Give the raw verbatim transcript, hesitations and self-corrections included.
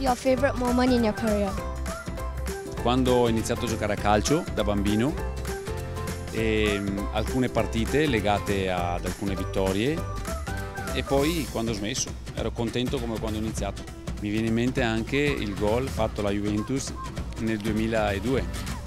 your favorite moment in your career? Quando ho iniziato a giocare a calcio da bambino e mh, alcune partite legate ad alcune vittorie e poi quando ho smesso, ero contento come quando ho iniziato. Mi viene in mente anche il gol fatto alla Juventus nel duemiladue.